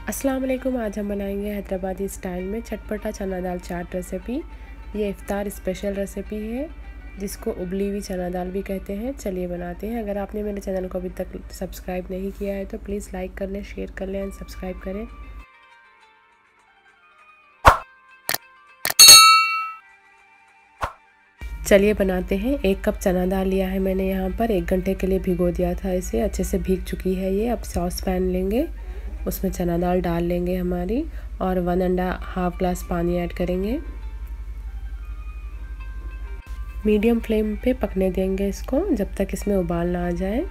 अस्सलाम वालेकुम। आज हम बनाएंगे हैदराबादी स्टाइल में चटपटा चना दाल चाट रेसिपी। ये इफ्तार स्पेशल रेसिपी है जिसको उबली हुई चना दाल भी कहते हैं। चलिए बनाते हैं। अगर आपने मेरे चैनल को अभी तक सब्सक्राइब नहीं किया है तो प्लीज़ लाइक कर लें, शेयर कर लें एंड सब्सक्राइब करें। चलिए बनाते हैं। 1 कप चना दाल लिया है मैंने यहाँ पर। 1 घंटे के लिए भिगो दिया था इसे। अच्छे से भीग चुकी है ये। अब सॉस पैन लेंगे, उसमें चना दाल डाल लेंगे हमारी और 1.5 ग्लास पानी ऐड करेंगे। मीडियम फ्लेम पे पकने देंगे इसको जब तक इसमें उबाल ना आ जाए।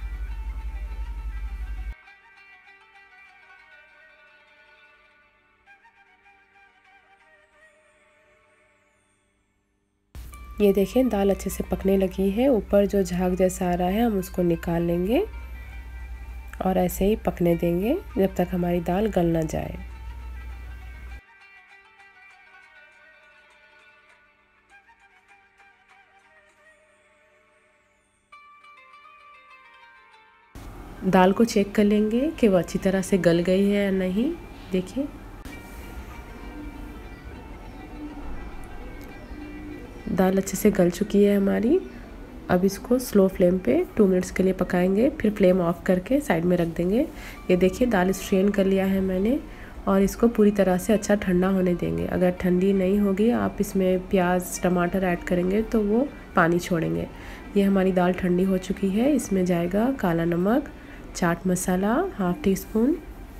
ये देखें दाल अच्छे से पकने लगी है। ऊपर जो झाग जैसा आ रहा है हम उसको निकाल लेंगे और ऐसे ही पकने देंगे जब तक हमारी दाल गल ना जाए। दाल को चेक कर लेंगे कि वो अच्छी तरह से गल गई है या नहीं। देखिए दाल अच्छे से गल चुकी है हमारी। अब इसको स्लो फ्लेम पे 2 मिनट्स के लिए पकाएंगे, फिर फ्लेम ऑफ करके साइड में रख देंगे। ये देखिए दाल स्ट्रेन कर लिया है मैंने और इसको पूरी तरह से अच्छा ठंडा होने देंगे। अगर ठंडी नहीं होगी आप इसमें प्याज टमाटर ऐड करेंगे तो वो पानी छोड़ेंगे। ये हमारी दाल ठंडी हो चुकी है। इसमें जाएगा काला नमक, chaat masala ½ teaspoon,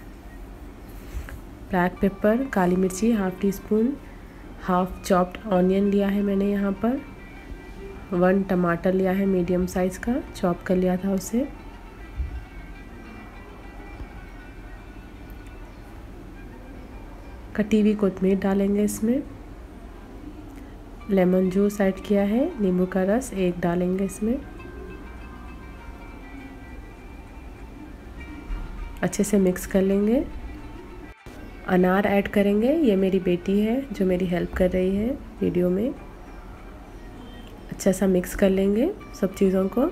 black pepper काली मिर्ची ½ teaspoon, half chopped onion लिया है मैंने यहाँ पर, 1 टमाटर लिया है मीडियम साइज़ का, चॉप कर लिया था उसे, कटी हुई कोतमीर डालेंगे इसमें, लेमन जूस ऐड किया है, नींबू का रस 1 डालेंगे इसमें। अच्छे से मिक्स कर लेंगे। अनार ऐड करेंगे। ये मेरी बेटी है जो मेरी हेल्प कर रही है वीडियो में। अच्छा सा मिक्स कर लेंगे सब चीज़ों को।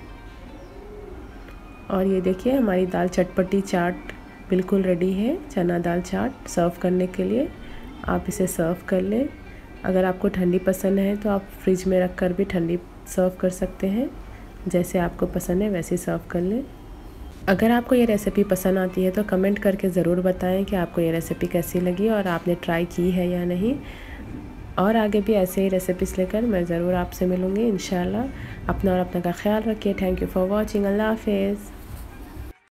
और ये देखिए हमारी दाल चटपटी चाट बिल्कुल रेडी है। चना दाल चाट सर्व करने के लिए आप इसे सर्व कर लें। अगर आपको ठंडी पसंद है तो आप फ्रिज में रख कर भी ठंडी सर्व कर सकते हैं। जैसे आपको पसंद है वैसे सर्व कर लें। अगर आपको ये रेसिपी पसंद आती है तो कमेंट करके ज़रूर बताएं कि आपको ये रेसिपी कैसी लगी और आपने ट्राई की है या नहीं। और आगे भी ऐसे ही रेसिपीज़ लेकर मैं ज़रूर आपसे मिलूँगी इंशाल्लाह। अपना और अपना का ख्याल रखिए। Thank you for watching. अल्लाह हाफिज़।